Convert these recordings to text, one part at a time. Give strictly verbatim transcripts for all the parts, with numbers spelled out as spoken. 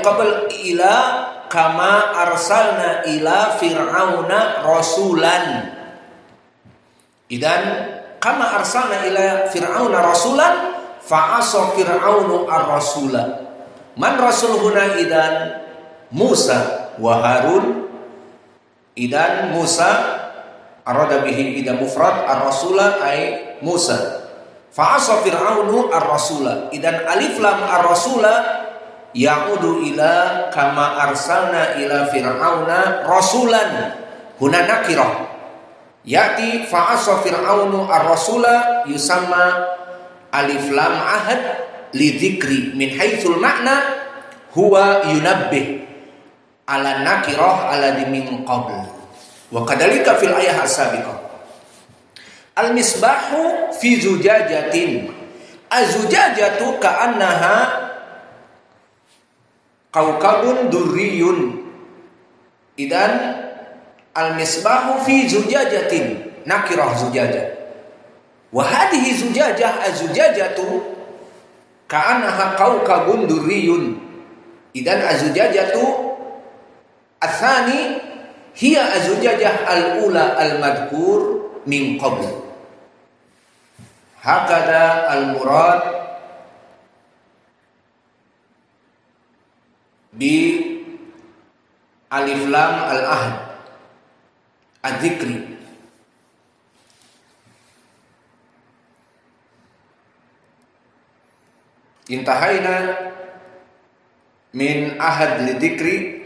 qabl ila kama arsalna ila fir'auna rasulan. Idan kama arsalna ila fir'auna rasulan fa'asa fir'aunu ar-rasula. Man rasul huna idan Musa wa Harun. Idan Musa arada bihi idan mufrad ar-rasula ay Musa. Fa'asa fir'aunu ar-rasula. Idan alif lam ar-rasula ya'udu ila kama arsalna ila fir'auna rasulan. Huna nakirah. Ya'ti fa'asa fir'aunu ar-rasula yusamma alif lam ahad li dzikri min haitsul ma'na huwa yunabbih ala nakirah ala min qabl. Wa kadzalika fil ayah as-sabiqah. Al-misbahu fi zujajatin. Az-zujajatu ka'annaha kaukabun durriyun. Idan al-misbahu fi zujajatin nakirah zujajah. Wa hadhihi zujajah az-zujajatu ka'annaha kaukabun durriyun. Idan az-zujajatu ats-tsani hiya az-zujajah al-ula al-madhkur min qabl. Hakada al-murad bi alif lam al-ahd ad-dzikri. Intahaina min ahad li-dzikri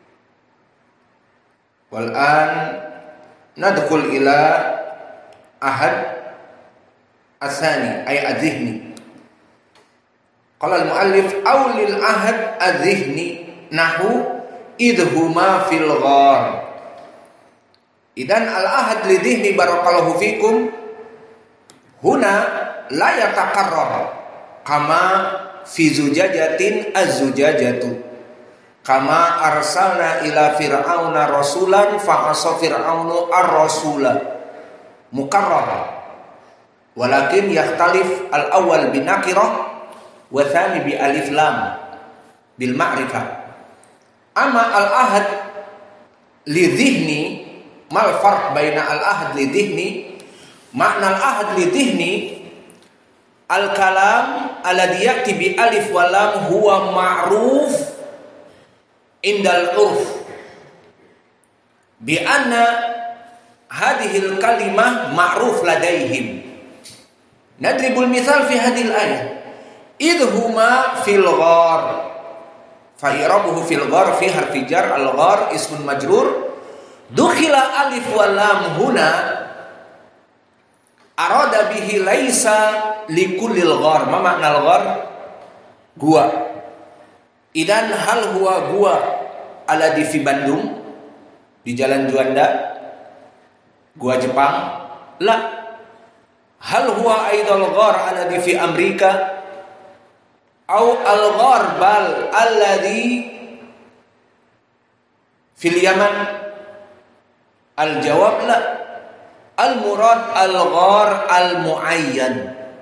wal an nadkhul ila ahad asani ay adzihni. Qala al-muallif aw lil ahad adzihni nahu idhuma fil ghar. Idan al-ahad li dhihni barakallahu fikum huna la yataqarrar kama fi zujajatin az-zujajatu kama arsalna ila fir'auna rasulan fa asa fir'aunu ar-rasula mukarrar. Walakin yakhtalif al-awwal bi nakirah wa tsani bi alif lam bil ma'rifah. Amma al-ahad li dhihni mal farq baina al-ahad li dhihni. Makna al-ahad li dhihni al-kalam alladhi ya'ti bi alif wa lam huwa ma'ruf indal urf bi anna hadhihi al-kalimah ma'ruf ladaihim. Nadribul mithal fi hadhil ayah idhuma fil ghar fa i'rabuhu fil ghar fi harfi jar al ghar ismun majrur dukhila alif wa lam huna arada bihi laisa likullil ghar. Ma makna al ghar? Gua. Idan hal huwa gua alladhi fi Bandung di Jalan Juanda, gua Jepang? La. Hal huwa aidal ghar alladhi fi Amerika au al ghar bal alladhi fil Yaman? Al jawab la. Al murad al ghar al muayyan.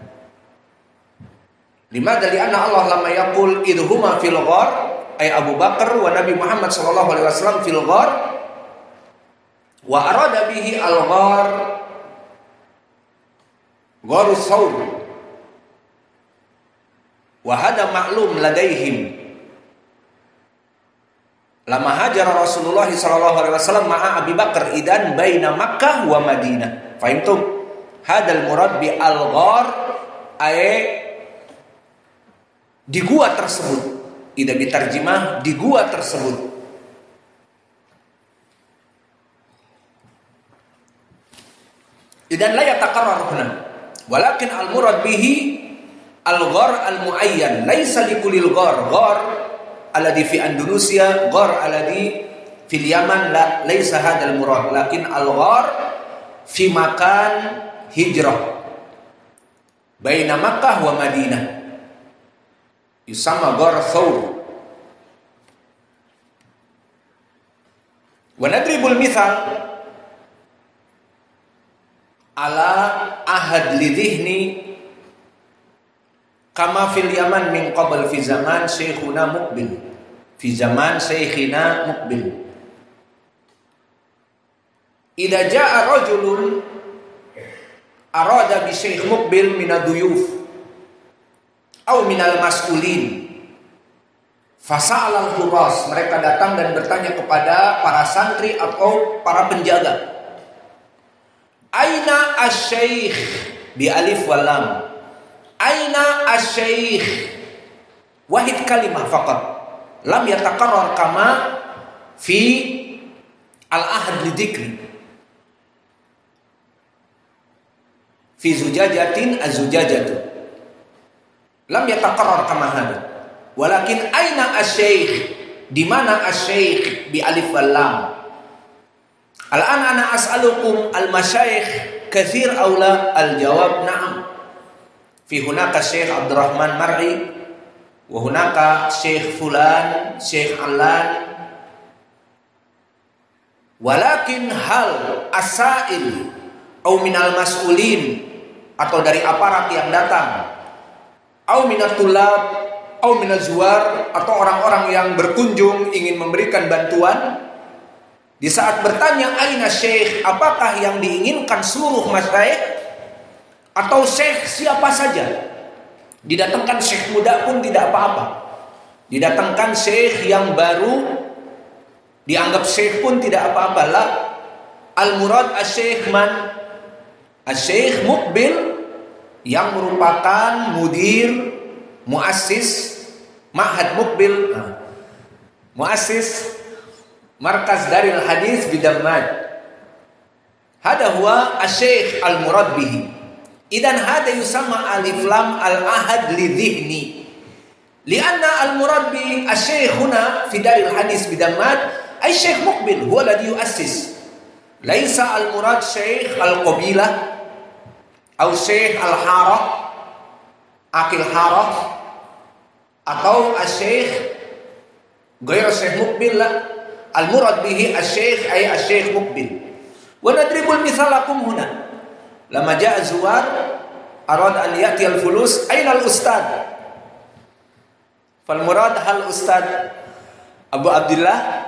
Limadha li'anna Allah lama yaqul idhuma fil ghar ay Abu Bakar wa Nabi Muhammad sallallahu alaihi wasallam fil ghar wa arada bihi al ghar gharus saur wa hada ma'lum ladaihim lama hajara Rasulullah sallallahu alaihi wasallam ma'a Abi Bakar idan baina Makkah wa Madinah. Fahimtum? Hadal murad bi al-ghar ay di gua tersebut. Ida bitarjimah di gua tersebut. Idan la yataqarrar huna. Walakin al-murad bihi al-ghar al-muayyan, laisa likulil ghar. Ghar alladhi fi Indonesia, ghar alladhi fil Yaman, la laisa hadzal murad, lakin al-ghar fi makan hijrah baina Makkah wa Madinah yusamma ghar thawr. Wa nadribul mithal ala ahad lidhihni kama fil Yaman min qabl fi zaman Syekhuna Muqbil. fi zaman Syekhina Muqbil. Idza jaa rajulun arada bi Syekh Muqbil min ad-duyuf aw min al-mas'ulin fasa'al al-huras, mereka datang dan bertanya kepada para santri atau para penjaga, aina asy-syekh bi alif wal lam, aina asy-syekh, wahid kalimah faqat, lam yatakarrar kama fi al-ahad lidzikri fi zujajatin az-zujajatu, lam yatakarrar kama hada, walakin aina asy-syekh, di mana asy-syekh bi alif wal lam. Al-an ana as'alukum al-masyayikh katsir aw la? Al-jawab na'am. Fi hunaka Syekh Abdurrahman Mar'i wa hunaka Syekh fulan, Syekh Allan. Walakin hal asail au minal mas'ulin, atau dari aparat yang datang, au minat tulab, au minal zuwar, atau orang-orang yang berkunjung ingin memberikan bantuan, di saat bertanya aina syekh, apakah yang diinginkan seluruh masyayikh atau syekh siapa saja? Didatangkan syekh muda pun tidak apa-apa, didatangkan syekh yang baru dianggap syekh pun tidak apa-apa. La, al-murad asy-syekh man? Asy-syekh Muqbil yang merupakan mudir, muassis Ma'had Muqbil, nah, muassis Markaz Daril Hadis bi Dammaj. Hada huwa asy-syekh al-murad bihi. Idan hada yusamma alif lam al-ahad li dhihni. Lianna al-murad bi asy-syekh huna fi Daril Hadis bi Dammaj ay syekh Muqbil huwa alladhi yuassis. Laisa al-murad syekh al-qabilah atau syekh al-harah, akil harah, atau asy-syekh ghairu syekh Muqbil. Al-murad bihi asy-syekh ay asy-syekh Muqbil. Wa nadribul mithalakum huna. Lama jaa zuwar arad an ya'ti al-fulus, aina al-ustad? Fal murad hal ustad Abu Abdullah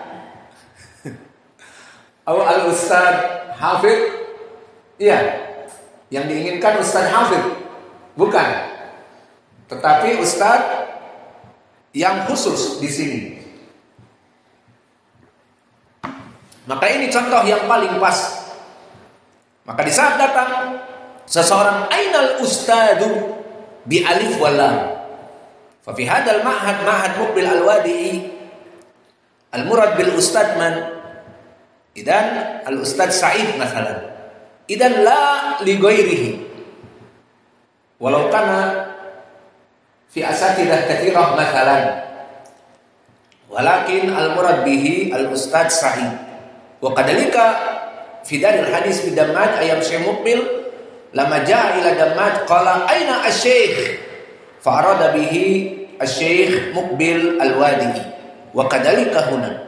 atau al-ustad Hafid? Iya. Yang diinginkan Ustaz Hafid, bukan, tetapi Ustaz yang khusus di sini. Maka ini contoh yang paling pas. Maka di saat datang seseorang, ainal ustadu bi alif wal lam. Fa fi hadzal ma'had ma'had Muqbil al-Wadi'i al-murad bil ustad man? Idan al-ustad Sa'id masalan. Idan la li ghairihi. Walau kana fi asatidah katsirah mathalan. Walakin al-murad bihi al-ustad Sa'id. Wa kadalika fi Daril Hadis bi Dammaj ayam Syekh Muqbil lama jaa ila Dammaj qala aina asy-syekh, fa arada bihi asy-syekh Muqbil al-Wadi'i. Wa kadalika huna.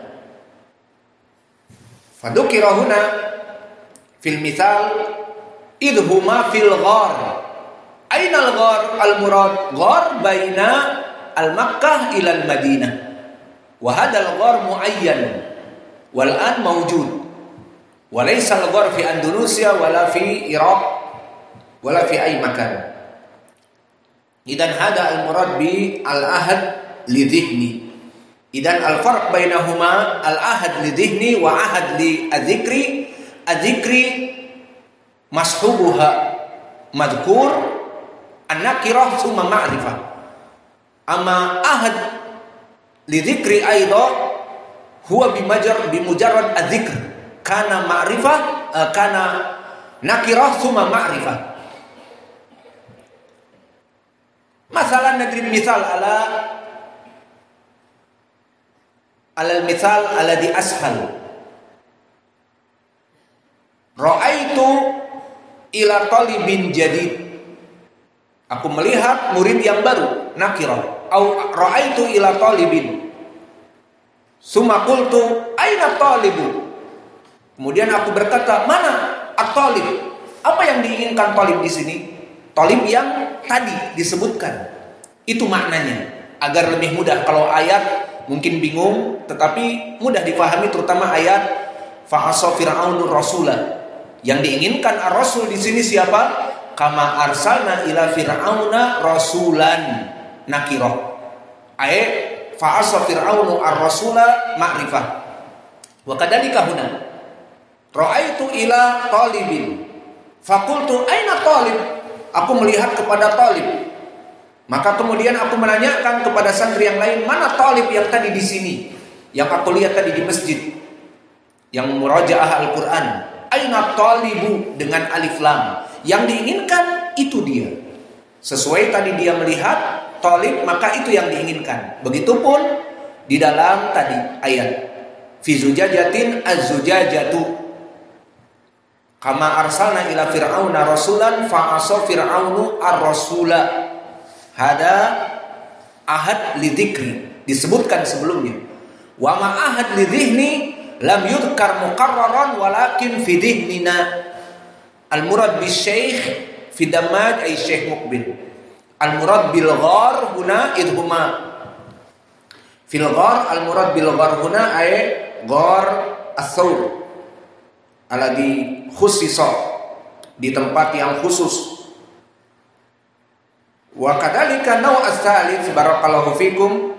Fa dzukira huna fil mithal idhuma fil ghar. Aina al-ghar? Al-murad ghar baina al-Makkah ila al-Madinah. Wa hadha al-ghar muayyan wal an mawjud. Wa laysa al-ghar fi Andalusia wala fi Iraq wala fi ay makan. Idan hada al-murad bi al-ahad li dhihni. Idan al-farq bainahuma al-ahad li dhihni wa ahad li adzikri. Adzikri mashubuha madhkur an-nakirah thumma ma'rifah. Amma ahad li dzikri aidan huwa bimajar bimujarrad adzikr kana ma'rifah uh, kana nakirah thumma ma'rifah. Masalan nadrib misal ala ala al-mithal alladhi ashal. Ra'aitu ila talibin jadid. Aku melihat murid yang baru, nakirah. Au ra'aitu ila talibin. Summa qultu aina talibu? Kemudian aku berkata, mana at-talib? Apa yang diinginkan talib di sini? Talib yang tadi disebutkan. Itu maknanya. Agar lebih mudah kalau ayat mungkin bingung, tetapi mudah dipahami, terutama ayat fa'asa fir'aunur rasulah. Yang diinginkan ar-rasul di sini siapa? Kama arsalna ila fir'auna rasulan nakirah. Ayat fa'asa fir'aunu ar-rasula ma'rifah. Wa kadzalika huna. Ra'aitu ila talibin. Faqultu aina talib? Aku melihat kepada talib. Maka kemudian aku menanyakan kepada santri yang lain, mana talib yang tadi di sini? Yang aku lihat tadi di masjid. Yang murajaah Al-Qur'an. Aina talibu dengan alif lam. Yang diinginkan itu dia. Sesuai tadi dia melihat talib, maka itu yang diinginkan. Begitupun di dalam tadi ayat fi zujajatin az-zujajatu kama arsalna ila fir'auna rasulan fa'asa fir'aunu ar-rasula. Hada ahad lidzikri, disebutkan sebelumnya. Wa ma ahad lidzihni lam yudhkar muqarraran walakin fi dhihnina. Al-murad bi syekh fi damaj ay syekh muqbil. Al-murad bil ghar huna idhuma fil ghar. Al-murad bil ghar huna ay ghar as-sawr alladhi khussisa, di tempat yang khusus. Wa kadzalika naw' as-salits barakallahu fikum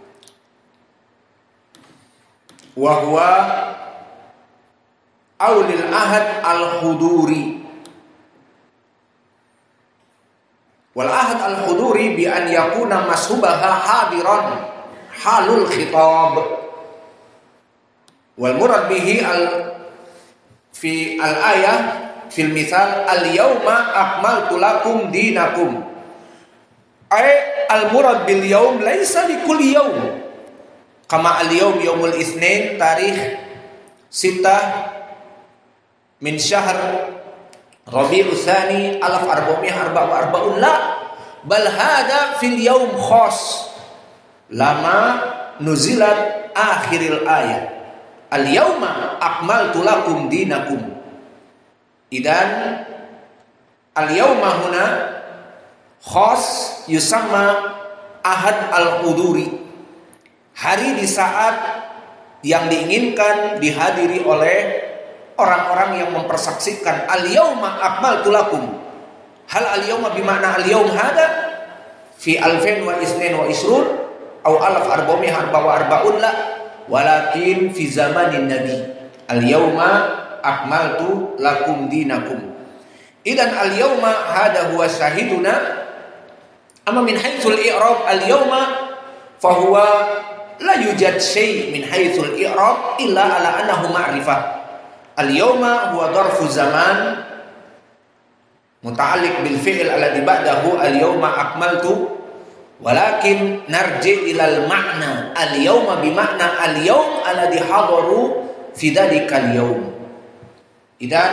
wa huwa aulil ahad al-huduri. Wal ahad al-huduri bi an yakuna mashubaha hadiran halul khitab. Wal murad bihi al fi al-ayah fil misal al-yawma akmaltu lakum dinakum. Ay al-murad bil yaum laisa li kulli yaum. Kama al-yaum yaumul itsnin tarikh sitah min syahr Rabiul Tsani alaf arba'umiyah arba' wa arba'un la bal hada fil yaum khas lama nuzilat akhiril ayat al-yawma akmaltu lakum dinakum. Idan al-yawma huna khas yusamma ahad al-huduri, hari di saat yang diinginkan dihadiri oleh orang-orang yang mempersaksikan al-yawma akmaltu lakum. Hal al-yawma bimakna al-yawm hada fi alfain wa isnin wa isrun au alaf arba'umiyah arba' wa arba'un la walakin fi zamanin nabi al-yawma akmaltu lakum dinakum. Idan al-yawma hada huwa syahiduna. Amma min haitsul i'rab al-yawma fa huwa la yujad syai' min haitsul i'rab illa ala annahu ma'rifah. Al-yawma huwa dharfu zaman muta'alliq bil fi'l alladhi ba'dahu al-yawma akmaltu, walakin narji' ila al-ma'na al-yawma bi ma'na al-yawm alladhi hadaru fi dhalika al-yawm. Idan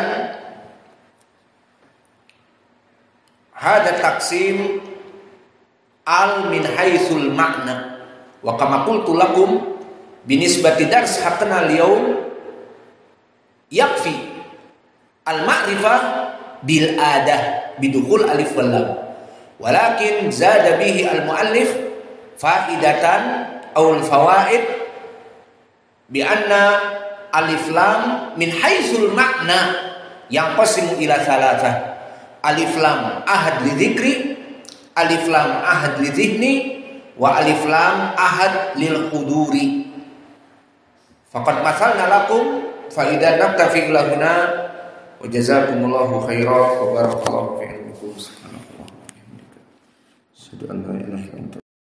hada taqsim al min haitsul ma'na wa kama qultu lakum binisbati dars hakna al-yawm yakfi al-ma'rifah bil adah bidukhul alif wal lam, walakin zada bihi al-muallif faidatan aw al-fawaid bi anna alif lam min haitsul ma'na yang qasimu ila thalatha. Alif lam ahad li dzikri, alif lam ahad li dhihni, wa alif lam ahad lil huduri. Faqad masalna lakum fa idza naktafi lahuna wa jazakumullahu khairan wa barakallahu fi ilmikum. Subhanallah.